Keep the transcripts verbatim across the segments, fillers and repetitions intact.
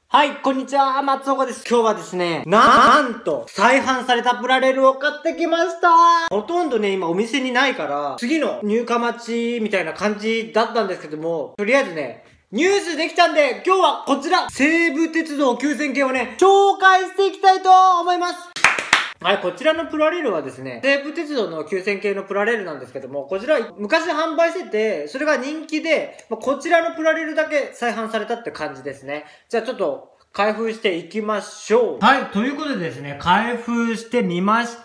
はい、こんにちは、松岡です。今日はですね、な、なんと、再販されたプラレールを買ってきました。ほとんどね、今お店にないから、次の入荷待ちみたいな感じだったんですけども、とりあえずね、入手できたんで、今日はこちら、西武鉄道きゅうせん系をね、紹介していきたいと思います。はい、こちらのプラレールはですね、西武鉄道のきゅうせん系のプラレールなんですけども、こちら昔販売してて、それが人気で、こちらのプラレールだけ再販されたって感じですね。じゃあちょっと、開封していきましょう。はい、ということでですね、開封してみました。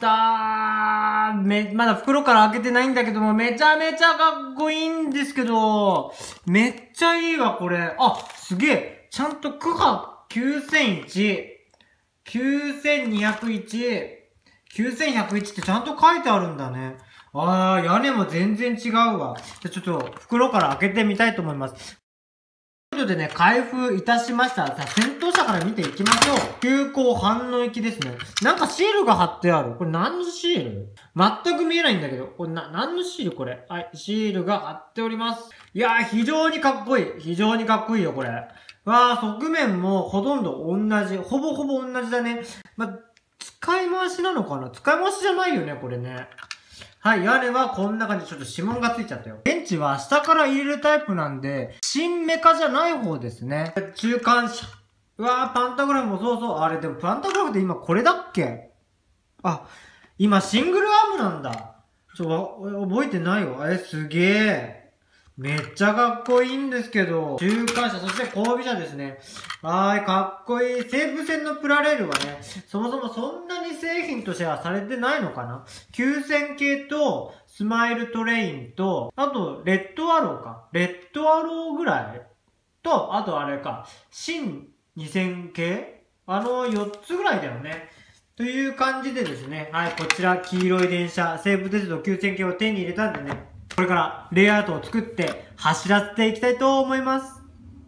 め、まだ袋から開けてないんだけども、めちゃめちゃかっこいいんですけど、めっちゃいいわ、これ。あ、すげえ。ちゃんと区間きゅうせんいち、きゅうせんにひゃくいち、きゅうせんひゃくいちってちゃんと書いてあるんだね。あー、屋根も全然違うわ。じゃ、ちょっと袋から開けてみたいと思います。ということでね、開封いたしました。さあ、先頭車から見ていきましょう。急行反応行きですね。なんかシールが貼ってある。これ何のシール？全く見えないんだけど。これな、何のシールこれ？はい、シールが貼っております。いやー、非常にかっこいい。非常にかっこいいよ、これ。わー、側面もほとんど同じ。ほぼほぼ同じだね。ま、使い回しなのかな？使い回しじゃないよね、これね。はい、屋根はこんな感じ。ちょっと指紋がついちゃったよ。電池は下から入れるタイプなんで、新メカじゃない方ですね。中間車。うわー、パンタグラフもそうそう。あれ、でもパンタグラフって今これだっけ？あ、今シングルアームなんだ。ちょ、覚えてないわ。え、すげえ。めっちゃかっこいいんですけど。中間車、そして後尾車ですね。はーい、かっこいい。西武線のプラレールはね、そもそもそんなに製品としてはされてないのかな？ きゅうせん 系と、スマイルトレインと、あと、レッドアローか。レッドアローぐらいと、あとあれか、新にせん系あのよっつぐらいだよね。という感じでですね、はい、こちら、黄色い電車、西武鉄道きゅうせん系を手に入れたんでね、これからレイアウトを作って走らせていきたいと思います。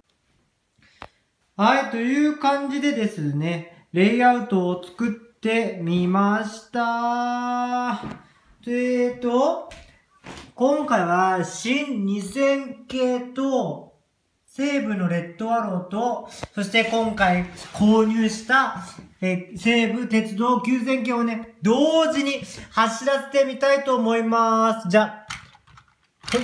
はい、という感じでですね、レイアウトを作ってみました。えーと、今回は新にせん系と西武のレッドアローと、そして今回購入したえ西武鉄道きゅうせん系をね、同時に走らせてみたいと思います。じゃあ、はい。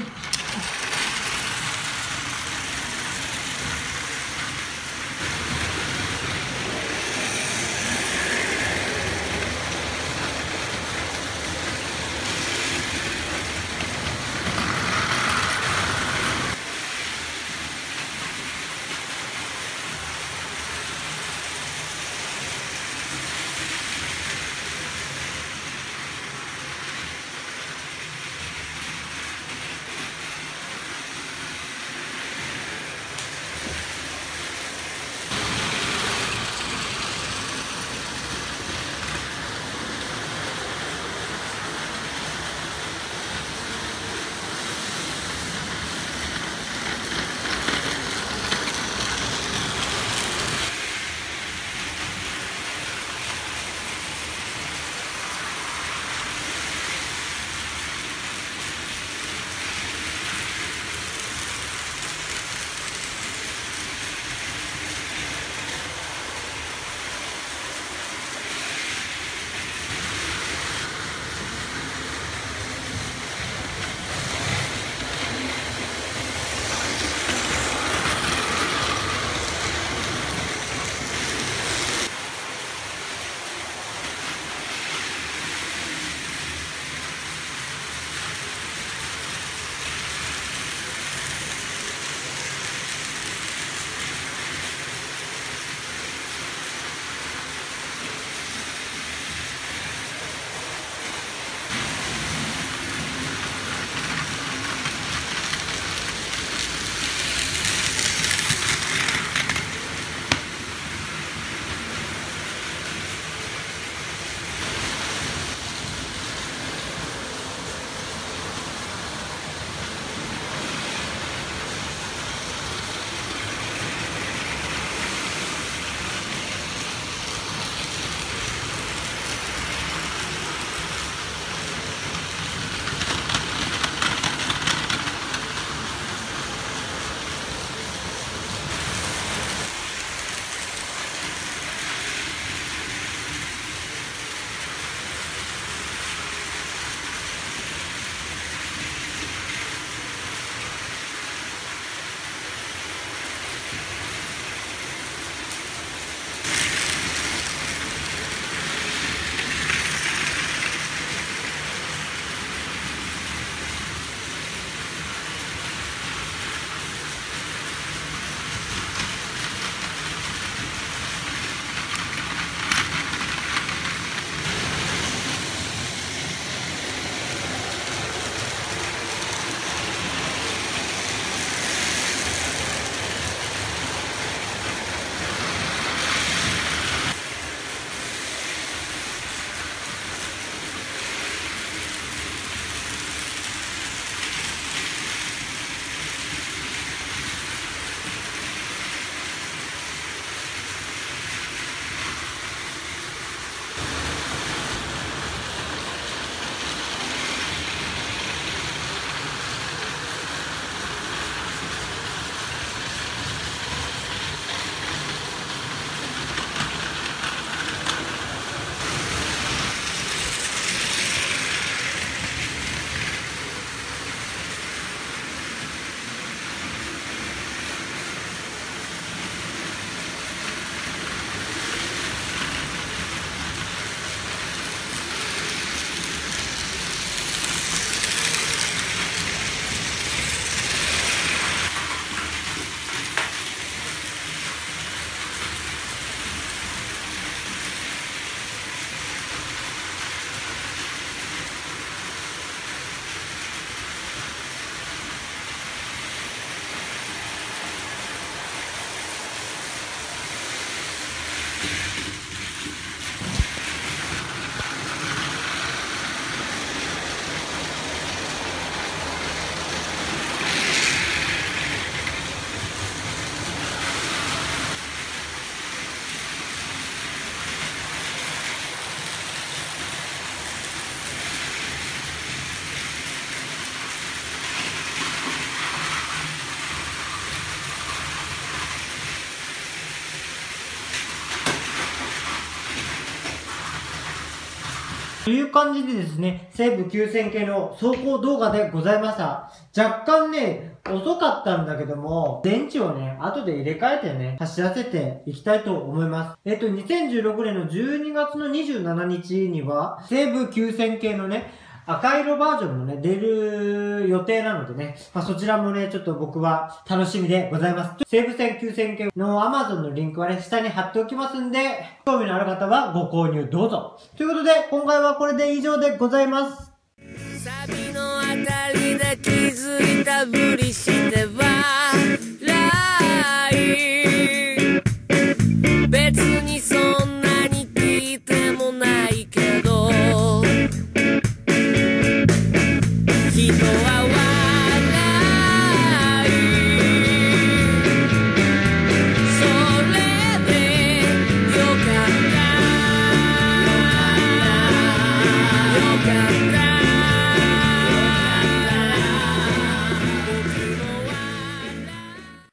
という感じでですね、西武きゅうせん系の走行動画でございました。若干ね、遅かったんだけども、電池をね、後で入れ替えてね、走らせていきたいと思います。えっと、にせんじゅうろくねんのじゅうにがつのにじゅうしちにちには、西武きゅうせん系のね、赤色バージョンもね、出る予定なのでね、まあ、そちらもね、ちょっと僕は楽しみでございます。西武線きゅうせん系の Amazon のリンクはね、下に貼っておきますんで、興味のある方はご購入どうぞ。ということで、今回はこれで以上でございます。 サビのあたりで気づいたふりして